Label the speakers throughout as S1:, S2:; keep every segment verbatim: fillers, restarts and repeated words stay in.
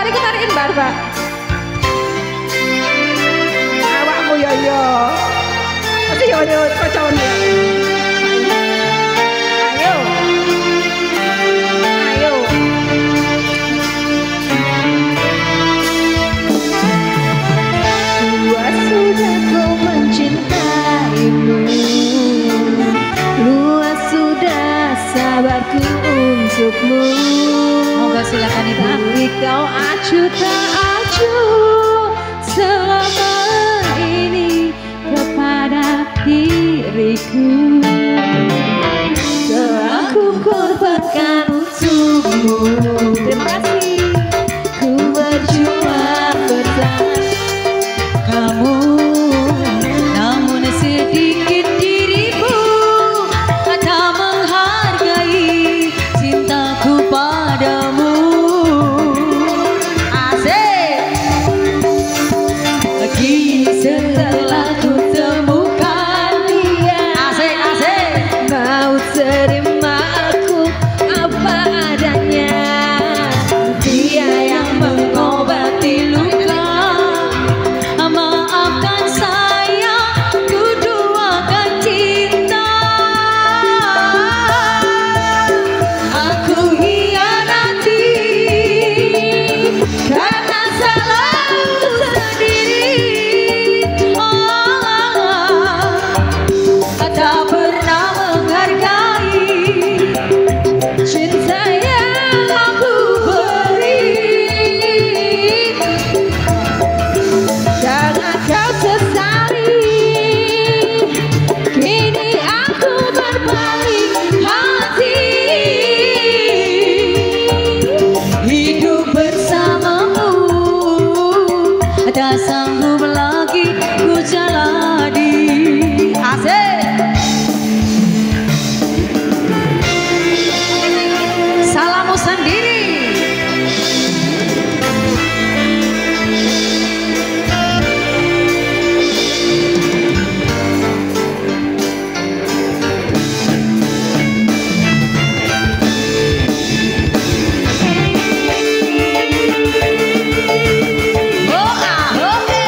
S1: niku tarikin Mbak Arba. Awakmu yo yo. Mesti yo yo kocone. Ayo. Ayo. Dua sudah ku mencintaimu. Luas sudah sabarku untukmu.
S2: Moga silakan Ibu.
S1: Tapi kau acuh tak acuh selama ini kepada diriku. Telah ku korbankan untukmu. Terima kasih. Ku berjuang bersama
S2: Kamu, namun sedikit dirimu tak menghargai cintaku padamu.
S1: Asik.
S2: Kini setelah ku temukan dia,
S1: Asik, asik. Mau terima aku apa adanya. Dia yang mengobati luka.
S2: maafkan saya, ku duakan cinta. Aku hianati karena salahku sendiri. Oh, tak pernah menghargai
S1: Cinta yang aku beri. Jangan kau sesali. Kini aku berbalik hati.
S2: hidup bersamamu. Tak sanggup lagi ku jalani.
S1: Asik. Salamu sendiri. Oh, ah, oke.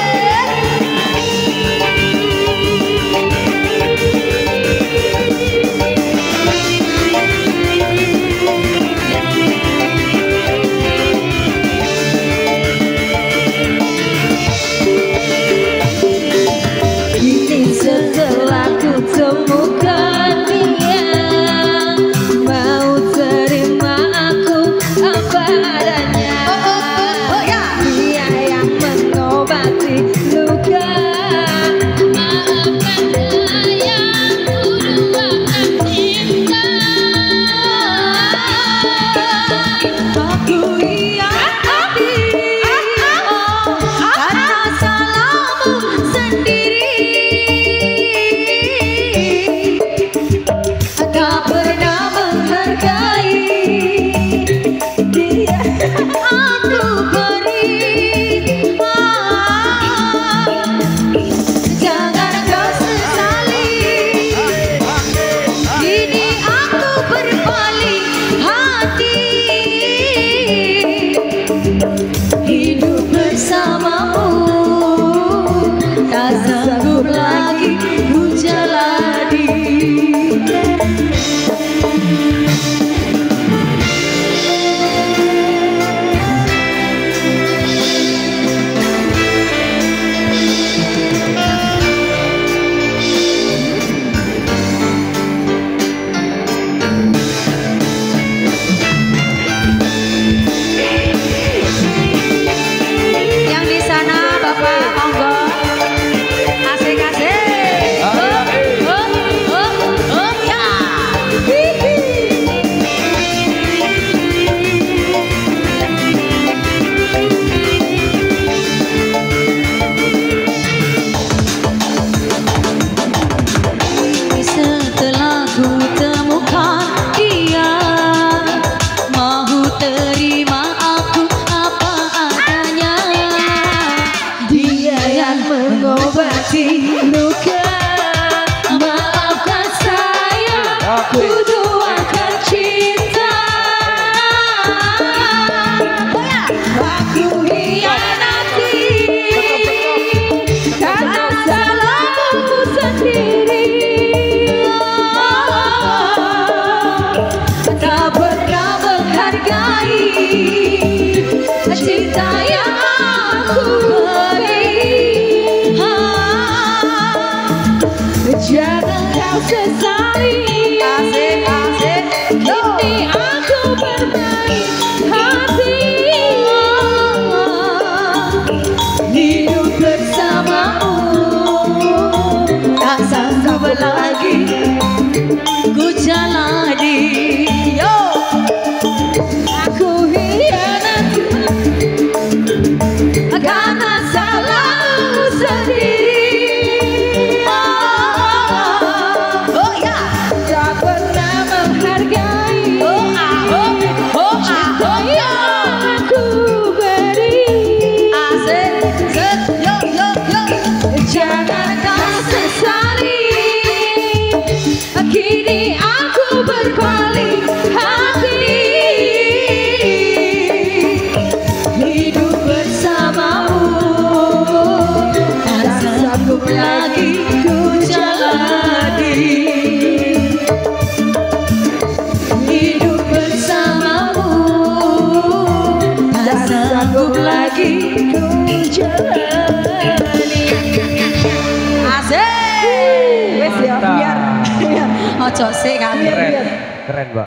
S1: Kini setelah ku temukan dia, mau terima aku apa adanya. Dia yang mengobati luka. Maafkan saya, ku duakan cinta.
S2: Aku hianati karena salahmu sendiri. Tak pernah menghargai dia aku beri. Jangan kau sesali. Kini aku berbalik hati. Hidup bersamamu tak sanggup lagi ku jalani. aku hianati karena salahku sendiri. Tak pernah menghargai cinta yang aku beri. Jangan kau sesali,
S1: Asik, asik.
S2: kini aku bermain hati. Hidup bersamamu tak sanggup lagi ku jalani. Yo, aku hianati karena salahku sendiri. Oh ya, tak pernah menghargai cinta yang aku beri.
S1: Asik. Set. Yo, yo, yo.
S2: Jangan kau sesali, kini aku berpaling hati. Hidup bersamamu tak sanggup lagi ku jalani. Hidup bersamamu tak sanggup lagi ku jalani. Asik.
S1: Wes ya, biar. Biar.
S2: Ojo sih kami.
S1: Biar.
S3: Keren, Mbak.